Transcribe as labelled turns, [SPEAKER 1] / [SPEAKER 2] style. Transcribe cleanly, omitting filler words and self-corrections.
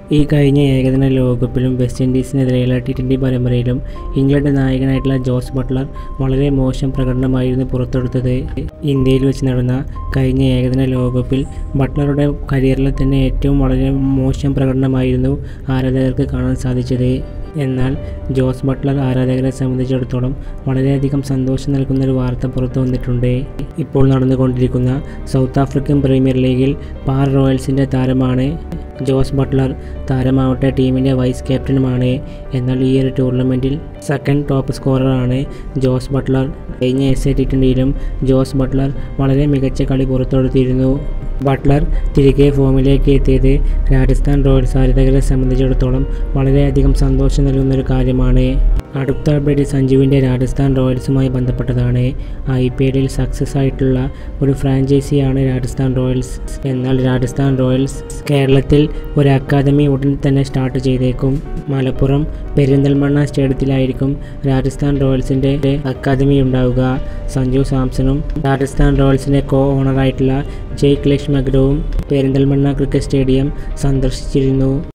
[SPEAKER 1] ഈ കഴിഞ്ഞ ഏകദിന ലോകകപ്പിലും വെസ്റ്റ് ഇൻഡീസിനെതിരെയുള്ള ടി20 പരമ്പരയിലും ഇംഗ്ലണ്ട് നായകനായിട്ടുള്ള ജോസ് ബട്ട്ലർ വളരെ മോശം പ്രകടനമായിരുന്നു പുറത്തെടുത്തത്. ഇന്ത്യയിൽ വെച്ച് നടന്ന കഴിഞ്ഞ ഏകദിന ലോകകപ്പിൽ ബട്ട്ലറുടെ കരിയറിൽ തന്നെ ഏറ്റവും വളരെ മോശം പ്രകടനമായിരുന്നു ആരാധകർക്ക് കാണാൻ സാധിച്ചത്. എന്നാൽ ജോസ് ബട്ട്ലർ ആരാധകരെ സംബന്ധിച്ചിടത്തോളം വളരെയധികം സന്തോഷം നൽകുന്നൊരു വാർത്ത പുറത്തു വന്നിട്ടുണ്ട്. ഇപ്പോൾ നടന്നുകൊണ്ടിരിക്കുന്ന സൗത്ത് ആഫ്രിക്കൻ പ്രീമിയർ ലീഗിൽ പാർ റോയൽസിൻ്റെ താരമാണ് ജോസ് ബട്ട്ലർ. താരമാവട്ടെ ടീമിൻ്റെ വൈസ് ക്യാപ്റ്റനുമാണ്. എന്നാൽ ഈ ഒരു ടൂർണമെൻറ്റിൽ സെക്കൻഡ് ടോപ്പ് സ്കോററാണ് ജോസ് ബട്ട്ലർ. കഴിഞ്ഞ ടി20യിലും ജോസ് ബട്ട്ലർ വളരെ മികച്ച കളി പുറത്തെടുത്തിരുന്നു. ബട്ട്ലർ തിരികെ ഫോമിലേക്ക് എത്തിയത് രാജസ്ഥാൻ റോയൽസ് ആരാധകരെ സംബന്ധിച്ചിടത്തോളം വളരെയധികം സന്തോഷം നൽകുന്നൊരു കാര്യമാണ്. അടുത്ത അപ്ഡേറ്റ് സഞ്ജുവിൻ്റെ രാജസ്ഥാൻ റോയൽസുമായി ബന്ധപ്പെട്ടതാണ്. IPLൽ സക്സസ് ആയിട്ടുള്ള ഒരു ഫ്രാഞ്ചൈസിയാണ് രാജസ്ഥാൻ റോയൽസ്. എന്നാൽ രാജസ്ഥാൻ റോയൽസ് കേരളത്തിൽ ഒരു അക്കാദമി ഉടൻ തന്നെ സ്റ്റാർട്ട് ചെയ്തേക്കും. മലപ്പുറം പെരിന്തൽമണ്ണ സ്റ്റേഡിയത്തിലായിരിക്കും രാജസ്ഥാൻ റോയൽസിൻ്റെ അക്കാദമി ഉണ്ടാവുക. സഞ്ജു സാംസണും രാജസ്ഥാൻ റോയൽസിൻ്റെ ഓണറായിട്ടുള്ള ജയ് ക്ലേഷ് മഗ്രവും പെരിന്തൽമണ്ണ ക്രിക്കറ്റ് സ്റ്റേഡിയം സന്ദർശിച്ചിരുന്നു.